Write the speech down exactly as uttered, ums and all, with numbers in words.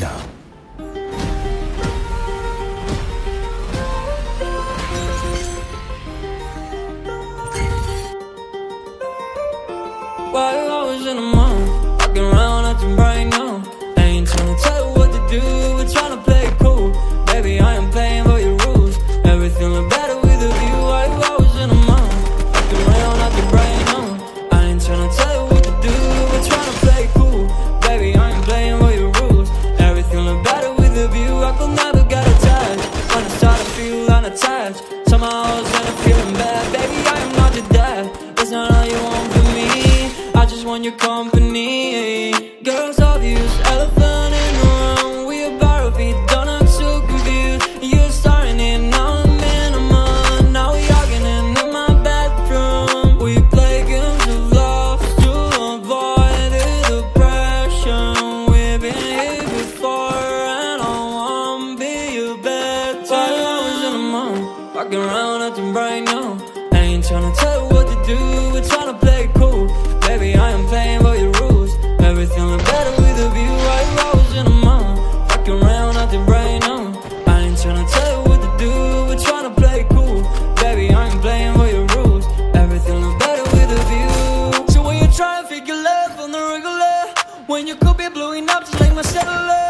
Arena. While I was in the mall, walking around acting bright now. I ain't tryna tell you what to do, we're tryna play it cool. Baby, I am playing by your rules. Everything look better with a view. While I was in the mall, walking around acting bright now. I ain't tryna tell you what to do, we're tryna play it cool. Baby, I am playing by your rules. Everything look better with a view. I could never get attached when I start to feel unattached. Somehow I was gonna feeling bad. Baby, I am not your dad. That's not all you want from me. I just want your company. Girls obvious, elephant in the room. We about to be done, I'm so confused. You're starting it, now I'm in a month. Now we arguing in my bedroom. We play games of love to avoid the depression. We've been here before and I wanna be your bed. While I was in the mall, walking around acting bright now. I ain't tryna tell you what to do, we're tryna play it cool. Baby, I am playing by your rules. Everything look better with a view. While I was in the mall, fucking around acting bright now. I ain't tryna tell you what to do, we're tryna play it cool. Baby, I am playing by your rules. Everything look better with a view. So when you try and figure love on the regular, when you could be blowing up just like my cellular,